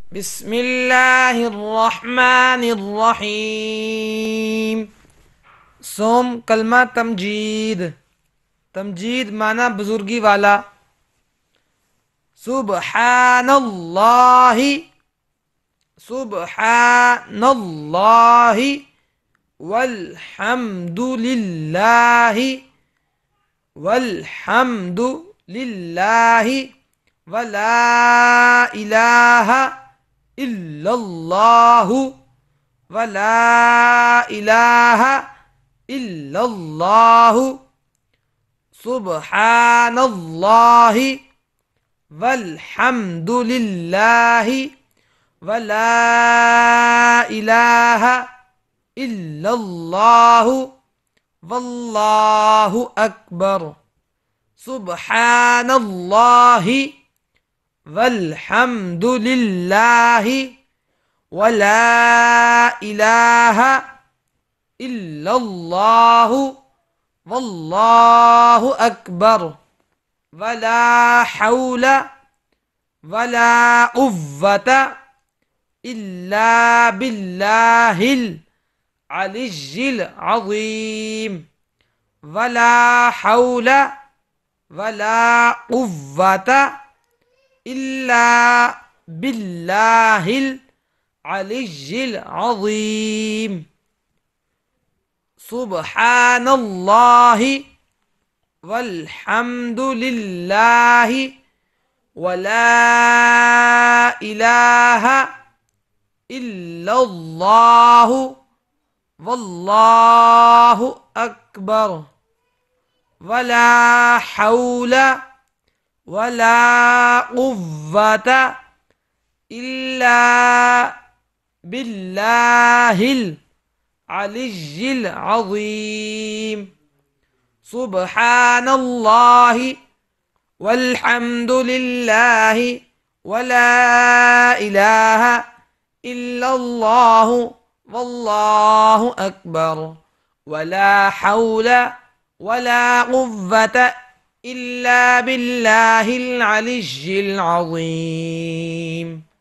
बिस्मिल्लाहिर्रहमानिर्रहीम। सोम कलमा तमजीद। तमजीद माना बुजुर्गी वाला। सुबहानल्लाहि, सुबहानल्लाहि वल्हम्दुलिल्लाहि, वल्हम्दुलिल्लाहि वला इलाहा इल्लल्लाहु, वला इलाहा इल्लल्लाहु। सुबहानल्लाहि वल्हम्दुलिल्लाहि वला इलाहा इल्लल्लाहु, वल्लाहु अकबर। सुबहानल्लाहि वल्हम्दुलिल्लाहि वला इलाहा इल्लल्लाहु, वल्लाहु अकबर। वला हौला वला कुव्वता इल्ला बिल्लाहिल अलिय्यिल अज़ीम। वला हौला वला कुव्वता इल्ला बिल्लाहिल अलिय्यिल अज़ीम। सुबहानल्लाहि वल्हम्दुलिल्लाहि वला इलाहा इल्लल्लाहु, वल्लाहु अकबर। वला हौला वला कुव्वता इल्ला बिल्लाहिल अलिय्यिल अज़ीम। सुबहानल्लाहि वल्हम्दुलिल्लाहि वला इलाहा इल्लल्लाहु, वल्लाहु अकबर। वला हौला वला कुव्वता इल्ला बिल्लाहिल अलिय्यिल अज़ीम।